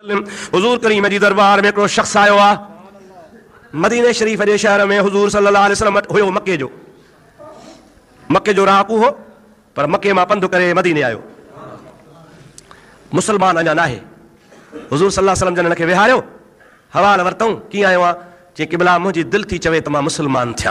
हुजूर करीम जी दरबार में हिकिड़ो शख्स आयो आहे मदीने शरीफ जे शहर में। हुजूर सल्लल्लाहु अलैहि वसल्लम हुयो मके जो राहकू हो, पर मके मां पंधु करे मदीने आयो। मुसलमान अञा नाहे। हुजूर सल्लल्लाहु अलैहि वसल्लम जन खे विहारियो, हवाल वरितऊं, कीअं आयो आहे? चई क़िबला मुंहिंजी दिलि थी चवे त मां मुसलमान थियां।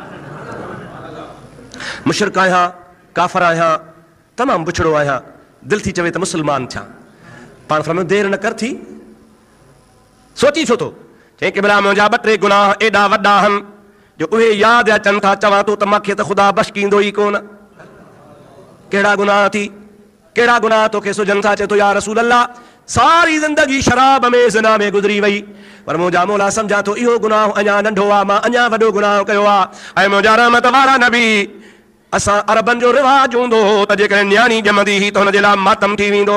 मुशरिक आहियां, काफ़िर आहियां, तमामु बुछड़ो आहियां, दिलि थी चवे त मुसलमान थियां। पाण फरमायो देरि न कर थी, सोची छो थो? चई क़िबला मुंहिंजा 2-3 गुनाह एॾा वॾा आहिनि जो उहे यादि अचनि था, चवां थो त मूंखे त ख़ुदा बख़्श कींदो ई कोन। कहिड़ा गुनाह थी, कहिड़ा गुनाह तोखे सुझनि था? चए थो या रसूल अल्लाह सारी ज़िंदगी शराब में ज़िना में गुज़री वई, पर मुंहिंजा मौला सम्झां थो इहो गुनाह अञा नंढो आहे, मां अञा वॾो गुनाह कयो आहे। ऐं मुंहिंजा रहमत वारा नबी, असां अरबनि जो रिवाज हूंदो हो त जेकॾहिं न्याणी ॼमंदी हुई त हुनजे लाइ मातम थी वेंदो।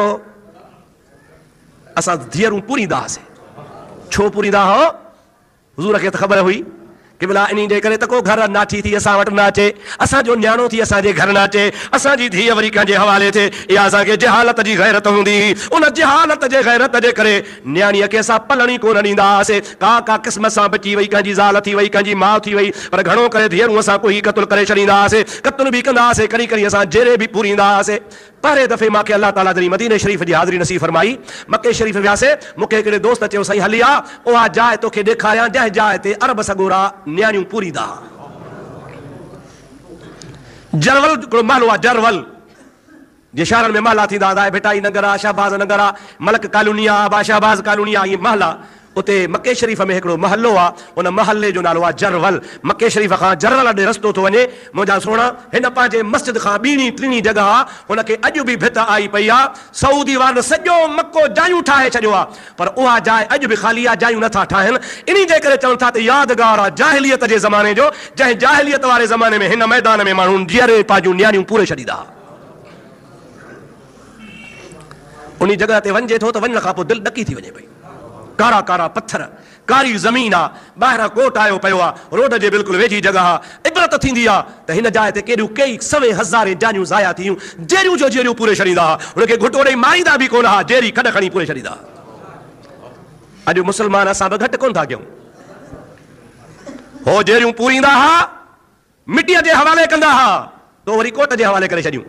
असां धीअरूं पूरींदा हुआसीं। छो पूरींदा हो? हुज़ूर खे त ख़बर हुई क़िबला इन जे करे त को घर नाठी थी असां वटि न अचे, असांजो न्याणो थी असांजे घर न अचे, असांजी धीअ वरी कंहिंजे हवाले थिए। इहा असांखे जहालत जी गैरत हूंदी हुई। उन जहालत जे गैरत जे करे न्याणीअ खे असां पलण ई कोन ॾींदा हुआसीं। का क़िस्म सां बची वई, कंहिंजी ज़ाल थी वई, कंहिंजी माउ थी वई, पर घणो करे धीअरूं असां कोई क़त्ल करे छॾींदा हुआसीं, क़त्ल बि कंदा हुआसीं, कॾहिं कॾहिं असां जेरे बि पूरींदा हुआसीं। पहिरें दफ़े मूंखे अल्लाह ताला जॾहिं मदीने शरीफ़ जी हाज़िरी नसीब फरमाई, मके शरीफ़ वियासीं, मूंखे हिकिड़े दोस्त चयो साईं हली आ, उहा जाइ तोखे ॾेखारियां जंहिं जाइ ते अरब सॻोरा न्याणियूं पूरींदा। जरवल हिकिड़ो महलो आहे, जरवल जे शहरनि में महला थींदा, दाए भिटाई नगर आहे, शहबाज़ नगर आहे, मलक कॉलोनी आहे, बादशाहबाज़ कॉलोनी आहे, इहे महला। उते मके शरीफ़ में हिकिड़ो महलो आहे, उन महले जो नालो आहे जरवल। मके शरीफ़ खां जरवल ॾे रस्तो थो वञे। मुंहिंजा सोणा, हिन पंहिंजे मस्जिद खां ॿीणी टीणी जॻह आहे, हुनखे अॼु बि भित आई पई आहे। सऊदी वारनि सॼो मको जायूं ठाहे छॾियो आहे, पर उहा जाइ अॼु बि ख़ाली आहे, जायूं नथा ठाहिनि। इन जे करे चवनि था त यादगार आहे जाहिलियत जे ज़माने जो, जंहिं जाहिलियत वारे ज़माने में हिन मैदान में माण्हू जीअरे पंहिंजूं न्याणियूं पूरे छॾींदा। उन जॻह ते वञिजे थो त वञण खां पोइ दिलि ॾकी थी वञे पई। कारा कारा पत्थर, कारी ज़मीन आहे, ॿाहिरां कोट आयो पियो आहे, रोड जे बिल्कुलु वेझी जॻह आहे। इबरत थींदी आहे त हिन जाइ ते केॾियूं कई 100,000 जानियूं ज़ाया थियूं, जेरियूं जो जेरियूं पूरे छॾींदा हुआ, हुनखे घुटो ॾेई मारींदा बि कोन हुआ, जेरी खॾ खणी पूरे छॾींदा। अॼु मुस्लमान असां बि घटि कोन था कयूं। हो जेरियूं पूरींदा हुआ, मिटीअ जे हवाले कंदा हुआ, तो वरी कोट जे हवाले करे छॾियूं।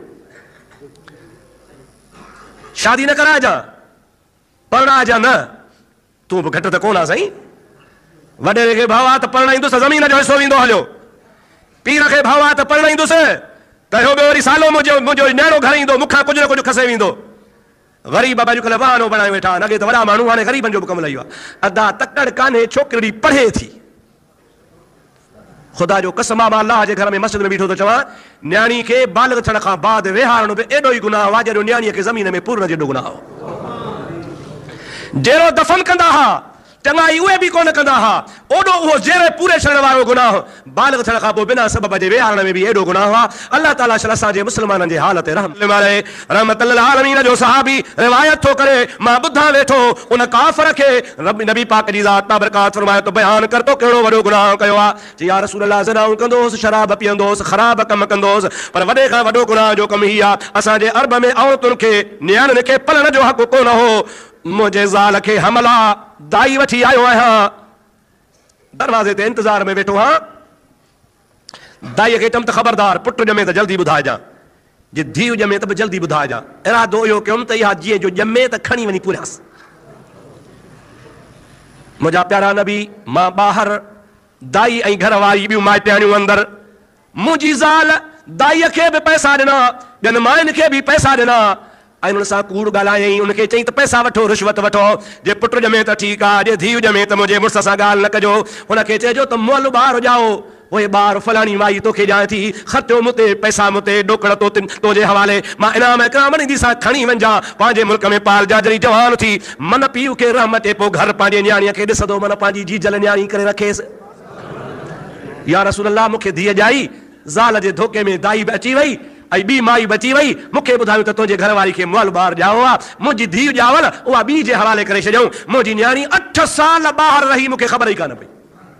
शादी न कराइजां, परणाइजां न, तूं बि घटि त कोन आहे साईं। वॾेरे खे भाउ आहे त परणाईंदुसि, ज़मीन जो हिसो वेंदो हलियो। पीर खे भाउ आहे त परणाईंदुसि, त इहो बि वरी सालो मुंहिंजो न्याणो घर ईंदो, मूंखां कुझु न कुझु खसे वेंदो। ग़रीब अॼुकल्ह बहानो बणाए वेठा आहिनि, अॻे त वॾा माण्हू, हाणे ग़रीबनि जो बि कमु लही वियो आहे। अदा तकड़ कान्हे, छोकिरी पढ़े थी। ख़ुदा जो कसम आहे, मां अलाह जे घर में मस्जिद में बीठो थो चवां, न्याणी खे बालिग़ थियण खां बाद विहारणो बि एॾो ई गुनाह आहे जहिड़ो न्याणीअ खे ज़मीन में पूरण जेॾो गुनाह हो। जेरो दफ़न कंदा हुआ, चङाई उहे बि कोन कंदा हुआ, ओॾो उहो जेरे पूरे छॾण वारो गुनाह, बालिग़ थियण खां पोइ बिना सबब जे विहारण में बि एॾो गुनाह आहे। अल्लाह ताला असांजे मुस्लमाननि जे हाल ते रहमत आलमीन जो सहाबी रिवायत थो करे, मां ॿुधां वेठो उन काफ़िर खे नबी पाक जी ज़ात बाबरकात फरमाए तो बयान कर तो कहिड़ो वॾो गुनाह कयो आहे। या रसूल अल्लाह ज़नाऊं कंदोसि, शराब पीअंदोसि, ख़राब कमु कंदोसि, पर वॾे खां वॾो गुनाह जो कमु ही आहे, असांजे अरब में औरतुनि खे न्याणियुनि खे पलण जो हक़ कोन हो। मुंहिंजे ज़ाल खे हमला दाई वठी आयो आहियां, दरवाज़े ते इंतज़ार में वेठो आहियां। दाईअ खे चयमि त ख़बरदार, पुटु ॼमे त जल्दी ॿुधाइजां, जे धीउ ॼमे त बि जल्दी ॿुधाइजां। इरादो इहो कयुमि त इहा जीअं जो ॼमे त खणी वञी पूरियासि। मुंहिंजा प्यारा नबी, मां ॿाहिरि, दाई ऐं घर वारी ॿियूं माइटियाणियूं अंदरि। मुंहिंजी ज़ाल दाईअ खे बि पैसा ॾिना, ॿियनि मायुनि खे बि पैसा ॾिना, ऐं हुन सां कूड़ ॻाल्हायईं, उनखे चई त पैसा वठो, रिश्वत वठो, जे पुटु ॼमे त ठीकु आहे, जे धीउ ॼमे त मुंहिंजे मुड़ुस सां ॻाल्हि न कजो। हुनखे चइजो त मुअल ॿार ॼाओ, उहे ॿार फलाणी माई तोखे ॼाए थी, ख़र्चो मुते, पैसा मुते, ॾोकड़ तुंहिंजे हवाले, मां इनाम इकराम ॾींदीसां, खणी वञजां, पंहिंजे मुल्क में पालजा। जॾहिं जवान थी मन पीउ खे रहम अचे, पोइ घर पंहिंजे न्याणीअ खे ॾिसंदो, मन पंहिंजी जीजल न्याणी करे रखेसि। या रसूल अल्लाह, मूंखे धीअ ॼाई, ज़ाल जे धोखे में दाई बि अची वई ऐं ॿी माई बची वई, मूंखे ॿुधायो त तुंहिंजे घरवारी खे मुअल ॿार ॼाओ आहे, मुंहिंजी धीउ ॼावल उहा ॿी जे हवाले करे छॾियऊं। मुंहिंजी न्याणी 8 साल ॿाहिरि रही, मूंखे ख़बर ई कान पई।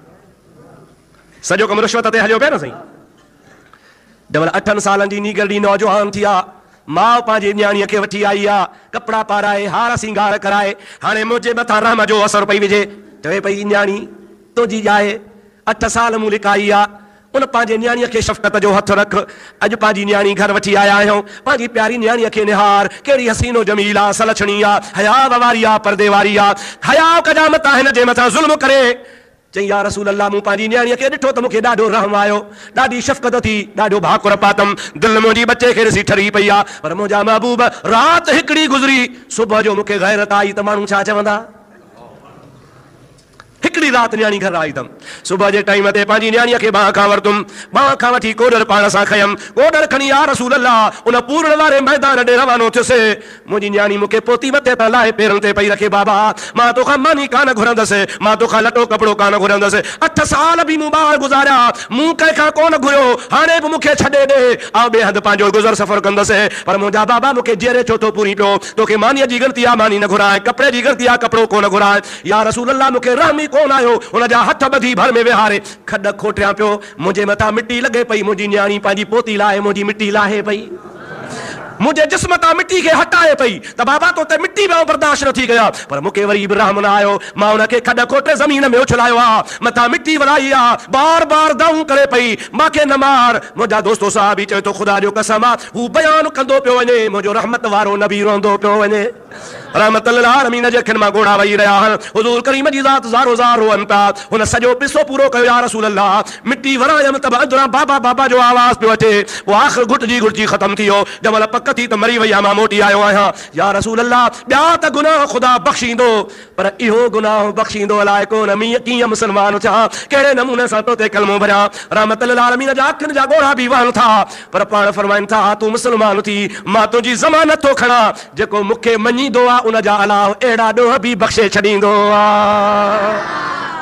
सॼो कमु रिश्वत ते हलियो पिया न साईं। जबल 8 सालनि जी नीगरड़ी नौजवान थी आहे, माउ पंहिंजी न्याणीअ खे वठी आई आहे, कपिड़ा पाराए, हार सिंगार कराए, हाणे मुंहिंजे मथां रहम जो असर पई विझे। चवे पई न्याणी तुंहिंजी ॼाए 8 साल मूं लिकाई आहे, उन पंहिंजे न्याणीअ खे शफ़क़त जो हथ रख। अॼु पंहिंजी न्याणी घर वठी आया आहियूं, पंहिंजी प्यारी न्याणीअ खे निहार, कहिड़ी हसीनो जमील आहे, सलछणी आहे, हया वारी आहे, पर्दे वारी आहे, हया कजा मथां हिन जे मथां ज़ुल्म करे। चई या रसूल अल्लाह, मूं पंहिंजी न्याणीअ खे ॾिठो त मूंखे ॾाढो रहम आयो, ॾाढी शफ़क़त थी, ॾाढो भाकुर पातम, दिलि मुंहिंजी बचे खे ॾिसी ठरी पई आहे। पर मुंहिंजा महबूब राति हिकिड़ी गुज़री, सुबुह जो मूंखे गैरत आई त माण्हू छा चवंदा। हिकिड़ी राति न्याणी घर आई अथमि, सुबुह जे टाइम ते पंहिंजी न्याणीअ खे बांह खां वरितुमि, बांह खां वठी कोडर पाण सां खयमि, कोडर खणी या रसूल अल्लाह उन पूरण वारे मैदान ॾे रवानो थियुसि। मुंहिंजी न्याणी मूंखे पोती मथे त लाहे पेरनि ते पई रखे, बाबा मां तोखां मानी कान घुरंदसि, मां तोखां लटो कपिड़ो कान घुरंदसि, 8 साल बि मूं ॿार गुज़ारिया, मूं कंहिंखां कोन घुरियो, हाणे बि मूंखे छॾे ॾे, आउं ॿिए हंधि पंहिंजो गुज़र सफ़र कंदसि। पर मुंहिंजा बाबा मूंखे जेरे छो थो पूरी पियो, तोखे मानीअ जी ग़लती आहे मानी न घुराए, कपिड़े जी ग़लती आहे कपिड़ो कोन घुराए। या रसूल अल्लाह मूंखे रहम ई कोन आयो, उनजा हथ ॿधी भर में विहारे खॾ खोटियां पियो, मुंहिंजे मथां मिटी लॻे पई, मुंहिंजी न्याणी पंहिंजी पोती लाहे मुंहिंजी मिटी लाहे पई, मुंहिंजे जिस्म तां मिटी खे हटाए पई त बाबा तो ते मिटी में बर्दाश्त न थी गया। पर मूंखे वरी बि रहम न आयो, मां उनखे खॾ खोटे ज़मीन में उछलायो आहे, मथां मिटी वलाई आहे, बार बार दाऊं करे पई, मूंखे न मार। मुंहिंजा दोस्तो साहब ई चए थो ख़ुदा जो कसम आहे, हू बयानु कंदो पियो वञे, मुंहिंजो रहमत वारो नबी रोंदो पियो वञे, रहमत लिल आलमीन जे अखियुनि मां ॻोढ़ा वही रहिया आहिनि। हुज़ूर करीम जी ज़ात ज़ारो ज़ार रोअनि पिया, हुन सॼो पिसो पूरो कयो। या रसूल अल्लाह, मिटी वरायमि त अंदरां बाबा बाबा जो आवाज़ पियो अचे, पोइ आख़िर घुटजी घुटजी ख़तम थी वियो, जंहिं महिल पक थी त मरी वई आहे, मां मोटी आयो आहियां। या रसूल अल्लाह, ॿिया त गुनाह ख़ुदा बख़्शींदो, पर इहो गुनाह बख़्शींदो अलाए कोन, कीअं मुस्लमान थिया, कहिड़े नमूने सां तो ते कलमो भरिया। रहमत लिल आलमीन जा अखियुनि जा ॻोढ़ा बि वहनि था, पर पाण फरमाइनि था तूं मुस्लमान थी, मां तुंहिंजी ज़मानत थो खणा, जेको मूंखे मञींदो आहे उन जा अलाह अहिड़ा ॾोह बि बख़्शे छॾींदो आहे।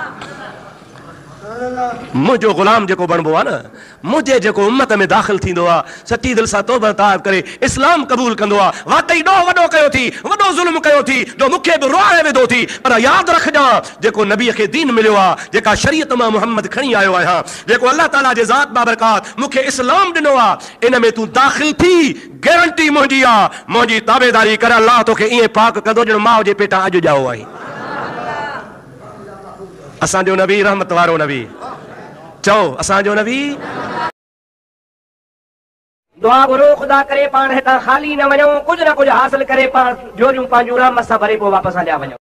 मुंहिंजो ग़ुलाम जेको बणबो आहे न, मुंहिंजे जेको उम्मत में दाख़िल थींदो आहे, सची दिलि सां तौबा ताब करे इस्लाम क़बूल कंदो आहे, वाकई ॾोह वॾो कयो थी, वॾो ज़ुल्म कयो थी, जो मूंखे बि रोआए विधो थी, पर यादि रखजांइ जेको नबीअ खे दीन मिलियो आहे, जेका शरीयत मां मुहम्मद खणी आयो आहियां, जेको अल्लाह ताला जे ज़ात बाबरकात मूंखे इस्लाम ॾिनो आहे, इन में तूं दाख़िल थी, गारंटी मुंहिंजी आहे, मुंहिंजी ताबेदारी कर, अल्लाह तोखे ईअं पाक कंदो ॼण माउ जे पेटां अॼु ॼाओ आहे। असांजो नबी रहमत वारो नबी, चओ असांजो नबी। दुआ घुरो ख़ुदा करे पाण हितां ख़ाली न वञूं, कुझु न कुझु हासिल करे पाण जोरियूं पंहिंजूं रहमत सां भरे पोइ वापसि हलिया वञूं।